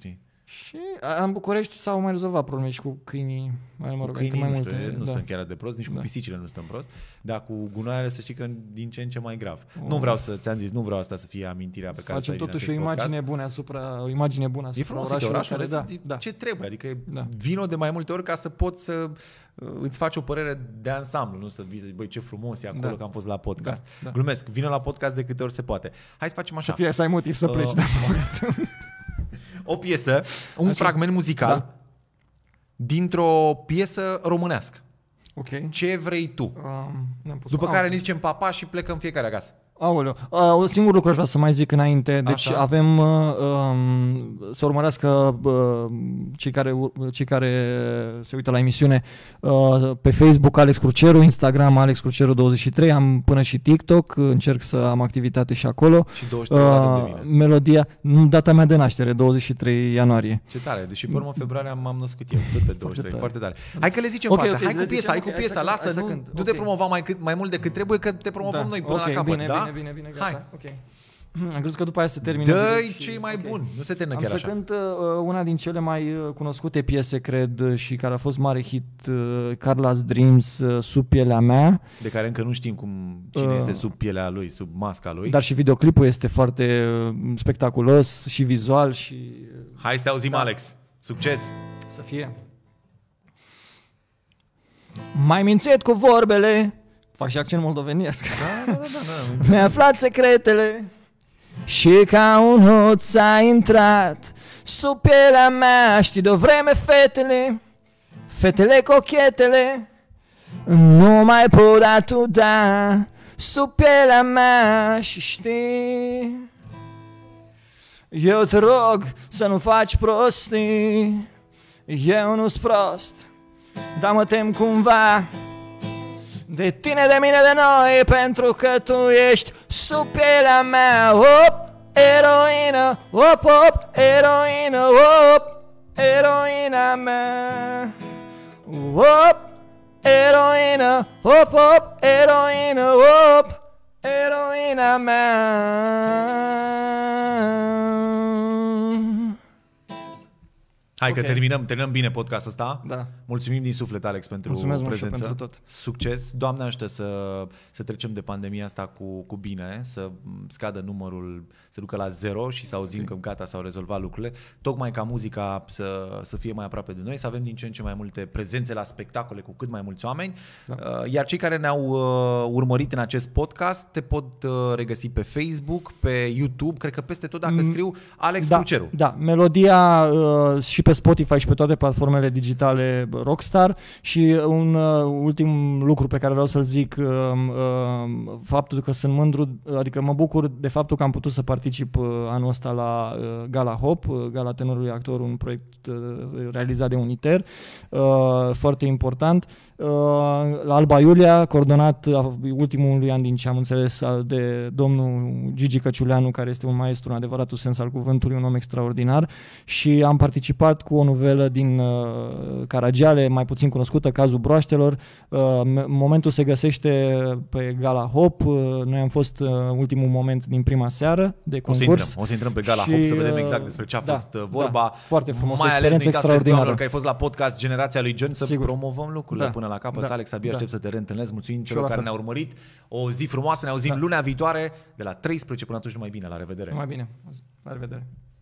Și în București s-au mai rezolvat probleme și cu câinii, mai, mă rog, cu câinii mai nu, multe. știu, nu da. stăm chiar de prost, nici cu da. pisicile nu stăm prost, dar cu gunoaiele să știi că din ce în ce mai grav. Oh. Nu vreau să, ți-am zis, nu vreau asta să fie amintirea pe care facem să ai totuși o din acest imagine podcast. bună asupra, o imagine bună asupra E frumos, orașului. orașul, Da, da, da. ce trebuie, adică Da. vino de mai multe ori ca să poți să uh, îți faci o părere de ansamblu, nu să vii să zici, băi, ce frumos e acolo Da. că am fost la podcast. Da, da. Glumesc, vină la podcast de câte ori se poate. Hai să facem așa. Să fie, să ai motiv să pleci. Uh, Da. O piesă, un Așa. fragment muzical Da. dintr-o piesă românească. Ok. Ce vrei tu? Um, ne-am pus După ah, care ok. ne zicem papa și plecăm fiecare acasă. Aoleu. Uh, un singur lucru aș vrea să mai zic înainte. Deci Așa. avem uh, um, să urmărească uh, cei, care, cei care se uită la emisiune uh, pe Facebook Alex Cruceru, Instagram Alex Cruceru douăzeci și trei, am până și TikTok, încerc să am activitate și acolo. Și douăzeci și trei uh, de mine. Melodia, nu data mea de naștere, douăzeci și trei ianuarie. Ce tare, deși pe urmă februarie m-am născut eu, tot pe douăzeci și trei, tare. foarte tare. Hai că le zicem Ok, partea, ok, hai le cu piesa, zicem, hai ok, cu hai piesa, să cânt, hai lasă, să nu, cânt, nu ok. te promova mai, cât, mai mult decât trebuie, că te promovăm Da, noi până ok, la capăt, bine, da? bine, bine, bine, gata. Hai. Ok. Am crezut că după aia se termină. Dă-i direct și- cei mai ok. buni, nu se termină Am chiar să așa. cânt uh, una din cele mai uh, cunoscute piese, cred, și care a fost mare hit, uh, Carla's Dreams, uh, Sub pielea mea, De care încă nu știm cum, cine Uh. este sub pielea lui, sub masca lui. dar și videoclipul este foarte uh, spectaculos și vizual și uh, Hai să te auzim, Da. Alex. Succes! să fie. Mai mințit cu vorbele, fac și accent moldovenesc. Da, da, da, da. Mi-a aflat secretele și ca un hoț s-a intrat sub pielea mea. Știi de o vreme fetele, fetele cochetele, nu mai pot atuda sub pielea mea. Și știi, eu te rog să nu faci prostii, eu nu-s prost, dar mă tem cumva de tine, de mine, de noi, pentru că tu ești sub pielea mea. Op, eroină, op, op, eroină, op, eroina mea. Op, eroină, op, op, eroină, op, eroina mea. Hai că Ok. terminăm, terminăm bine podcastul ăsta. Da. Mulțumim din suflet, Alex, pentru Mulțumesc mult și eu prezență. pentru tot. Succes. Doamne ajută să, să trecem de pandemia asta cu, cu bine, să scadă numărul, să ducă la zero și să auzim că gata, s-au rezolvat lucrurile. Tocmai ca muzica să, să fie mai aproape de noi, să avem din ce în ce mai multe prezențe la spectacole cu cât mai mulți oameni. Da. Iar cei care ne-au uh, urmărit în acest podcast te pot uh, regăsi pe Facebook, pe YouTube, cred că peste tot dacă scriu Alex Da, Cruceru. da, melodia uh, și pe Spotify și pe toate platformele digitale Rockstar. Și un uh, ultim lucru pe care vreau să-l zic, uh, uh, faptul că sunt mândru, adică mă bucur de faptul că am putut să particip uh, anul ăsta la uh, Gala Hop, uh, Gala Tenorului Actor, un proiect uh, realizat de Uniter, uh, foarte important. Uh, la Alba Iulia, coordonat uh, ultimul an din ce am înțeles uh, de domnul Gigi Căciuleanu, care este un maestru în adevăratul sens al cuvântului, un om extraordinar, și am participat cu o novelă din uh, Caragiale, mai puțin cunoscută, Cazul Broaștelor. Uh, momentul se găsește pe Gala Hop. Uh, noi am fost uh, ultimul moment din prima seară de O să concurs. intrăm, o să intrăm pe Gala Și, Hop să vedem uh, exact despre ce a da, fost vorba. da, foarte frumos, o Mai ales experiență nu uitați, spuneți, extraordinară. doamnelor, că ai fost la podcast Generația lui John, să Sigur. promovăm lucrurile Da, până la capăt. da, Alex, abia da. aștept să te reîntâlnesc. Mulțumim celor la care fel. ne-au urmărit. O zi frumoasă, ne auzim Da. lunea viitoare de la treisprezece până atunci, numai bine. La revedere! Mai bine. La revedere.